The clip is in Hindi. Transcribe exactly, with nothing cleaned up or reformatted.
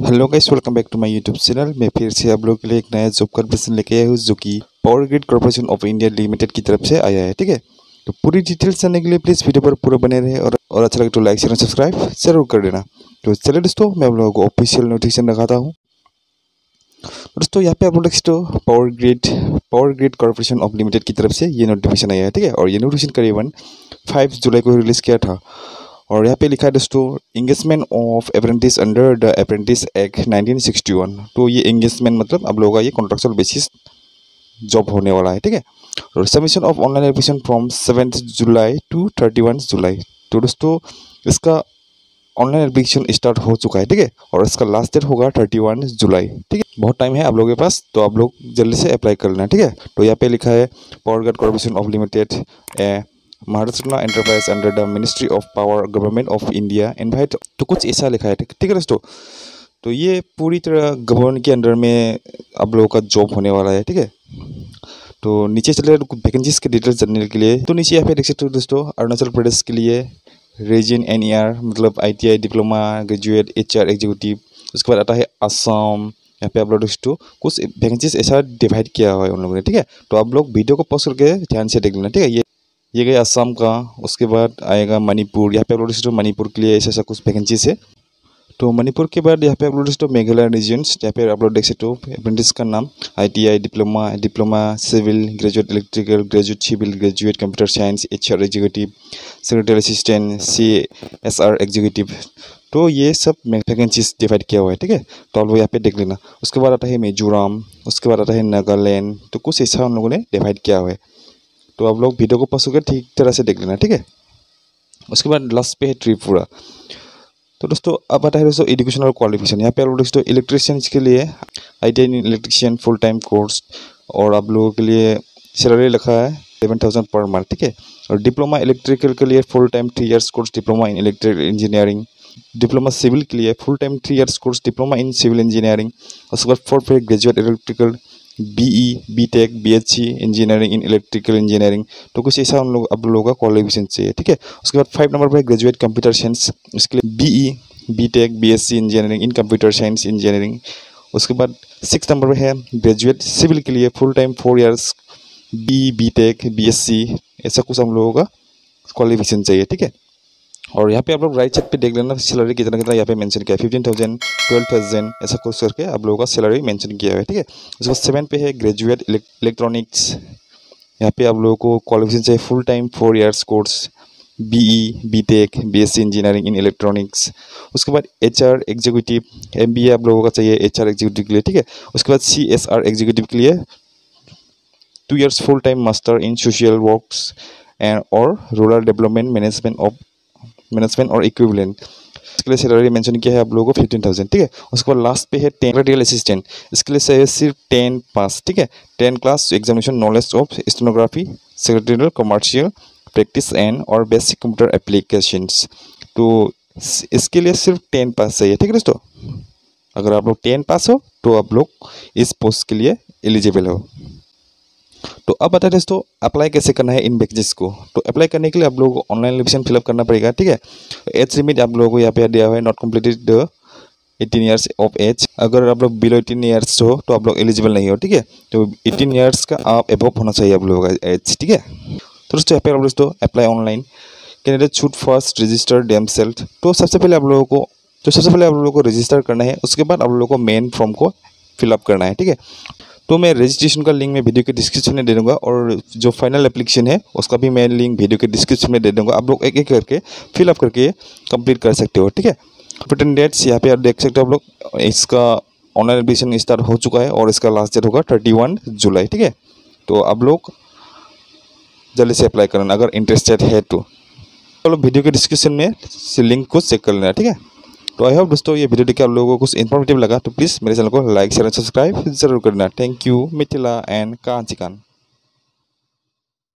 Hello guys, welcome back to my YouTube channel. मैं फिर से आप लोगों के लिए एक नया जॉब कॉन्फरेंस लेके आया हूँ जो कि power grid corporation of India limited की तरफ से आया है। ठीक है, तो पूरी डिटेल्स जानने के लिए प्लीज़ वीडियो पर पूरा बने रहे और, और अच्छा लगे तो लाइक शेयर और सब्सक्राइब जरूर कर देना। तो चलिए दोस्तों, मैं आप लोगों को ऑफिशियल नोटिफिकेशन दिखाता हूँ। दोस्तों यहाँ पे आप लोग देख सकते हो power grid power grid corporation of limited की तरफ से ये नोटिफिकेशन आया है। ठीक है, और ये नोटिफिकेशन करीबन फाइव जुलाई को रिलीज़ किया था। और यहाँ पे लिखा है दोस्तों, engagement of apprentice under the apprentice act nineteen sixty one. तो ये इंगेजमेंट मतलब आप लोगों का ये कॉन्ट्रेक्चुअल बेसिस जॉब होने वाला है। ठीक है, और submission of online application from seventh July to thirty one July. तो दोस्तों इसका ऑनलाइन एप्लीकेशन स्टार्ट हो चुका है। ठीक है, और इसका लास्ट डेट होगा थर्टी वन जुलाई। ठीक है, बहुत टाइम है आप लोगों के पास, तो आप लोग जल्दी से अप्लाई कर लेना। ठीक है, तो यहाँ पे लिखा है power grid corporation of limited a Maharashtra enterprise under the ministry of power government of India invite. तो कुछ ऐसा लिखा है। ठीक है दोस्तों, तो ये पूरी तरह गवर्नमेंट के अंडर में आप लोगों का जॉब होने वाला है। ठीक है, तो नीचे चले वैकेंसीज के डिटेल्स जानने के लिए तो नीचे यहाँ पे देख सकते हो दोस्तों, अरुणाचल प्रदेश के लिए रीजन एन ई आर मतलब I T I diploma graduate H R executive. उसके बाद आता है असम। यहाँ पे आप लोग दोस्तों कुछ वैकेंसीज ऐसा डिवाइड किया हुआ है उन लोगों ने। ठीक है, तो आप लोग वीडियो को पॉज करके ध्यान से देख लेना। ठीक है, ये ये गया असम का। उसके बाद आएगा मणिपुर। यहाँ पे आप लोग दोस्तों मणिपुर के लिए ऐसा ऐसा कुछ वैकेंसीज है। तो मणिपुर के बाद यहाँ पे आप लोग दोस्तों मेघालय रीजन्स। यहाँ पे आप लोग देख सकते हो अप्रेंटिस का नाम I T I diploma diploma civil graduate electrical graduate civil graduate computer science H R executive secretary assistant C S R executive. तो ये सब वैकेंसीज डिवाइड किया हुआ है। ठीक है, तो आप लोग यहाँ पे देख लेना। उसके बाद आता है मिजोरम। उसके बाद आता है नागालैंड। तो कुछ ऐसा उन लोगों ने डिवाइड किया हुआ है, तो आप लोग वीडियो को पॉज करके ठीक तरह से देख लेना। ठीक है, उसके बाद लास्ट पे है त्रिपुरा। तो दोस्तों अब आता है दोस्तों एजुकेशनल क्वालिफिकेशन। यहाँ पे आप लोग दोस्तों इलेक्ट्रिशियंस के लिए I T I electrician full time course, और आप लोगों के लिए सैलरी लिखा है सेवन थाउजेंड पर मंथ। ठीक है, और डिप्लोमा इलेक्ट्रिकल के लिए full time three years course diploma in electrical engineering. Diploma civil के लिए full time three years course diploma in civil engineering. उसके बाद फोर्थ पे graduate electrical BE B tech B H C engineering in electrical engineering. तो कुछ ऐसा उन लोग आप लोगों का क्वालिफिकेशन चाहिए। ठीक है, उसके बाद फाइव नंबर पर ग्रेजुएट कंप्यूटर साइंस। उसके लिए BE B tech B S C engineering in computer science engineering. उसके बाद सिक्स नंबर पर है ग्रेजुएट सिविल के लिए full time four years B B tech B S C. ऐसा कुछ हम लोगों का क्वालिफिकेशन चाहिए। ठीक है, और यहाँ पे आप लोग राइट साइड पे देख लेना सैलरी कितना कितना यहाँ पे मेंशन किया है, फिफ्टीन थाउजेंड ट्वेल्व थाउजेंड ऐसा कुछ करके आप लोगों का सैलरी मेंशन किया हुआ है। ठीक है, उसके बाद सेवन पे है ग्रेजुएट इलेक्ट्रॉनिक्स। यहाँ पे आप लोगों को क्वालिफिकेशन चाहिए full time four years course BE B tech B S C engineering in electronics. उसके बाद H R executive M B A आप लोगों का चाहिए एच आर एग्जीक्यूटिव के लिए। ठीक है, उसके बाद सी एस आर एग्जीक्यूटिव के लिए two years full time master in social works and और rural development management of management और इक्विवेलेंट। इसके लिए सैलरी मेंशन किया है आप लोगों को फिफ्टीन थाउजेंड। ठीक है, उसके बाद लास्ट पे है टेक्निकल असिस्टेंट। इसके लिए चाहिए सिर्फ टेन पास। ठीक है, ten class examination knowledge of stenography secretarial commercial practice and और बेसिक कंप्यूटर एप्लीकेशंस। तो इसके लिए सिर्फ टेन पास चाहिए। ठीक है दोस्तों, अगर आप लोग टेन पास हो तो आप लोग इस पोस्ट के लिए एलिजिबल हो। तो अब बता दोस्तों अप्लाई कैसे करना है इन वैकेंसीज को। तो अप्लाई करने के लिए आप लोगों को ऑनलाइन एप्लीकेशन फिलअप करना पड़ेगा। ठीक है, एज लिमिट आप लोगों को यहाँ पे दिया हुआ है not completed the eighteen years of age. अगर आप लोग बिलो एटीन ईयर्स हो तो आप लोग एलिजिबल नहीं हो। ठीक है, तो एटीन ईयर्स का आप एबव होना चाहिए आप लोगों का एज। ठीक है, तो दोस्तों यहाँ पे आप दोस्तों apply online candidate should first register themselves. तो सबसे पहले आप लोगों को तो सबसे पहले आप लोगों को रजिस्टर करना है। उसके बाद आप लोगों को मेन फॉर्म को फिलअप करना है। ठीक है, तो मैं रजिस्ट्रेशन का लिंक मैं वीडियो के डिस्क्रिप्शन में दे दूंगा, और जो फाइनल एप्लीकेशन है उसका भी मैं लिंक वीडियो के डिस्क्रिप्शन में दे दूंगा। आप लोग एक एक करके फिलअप करके कंप्लीट कर सकते हो। ठीक है, रिटर्न डेट्स यहाँ पे आप देख सकते हो आप लोग, इसका ऑनलाइन एप्लीकेशन स्टार्ट हो चुका है और इसका लास्ट डेट होगा थर्टी वन जुलाई। ठीक है, तो आप लोग जल्दी से अप्लाई करना अगर इंटरेस्टेड है तो। आप लोग वीडियो के डिस्क्रिप्शन में लिंक को चेक कर लेना। ठीक है, तो आई होप दोस्तों ये वीडियो देख के आप लोगों को कुछ इन्फॉर्मेटिव लगा तो प्लीज़ मेरे चैनल को लाइक शेयर और सब्सक्राइब जरूर करना। Thank you Mithila and कांचिकान।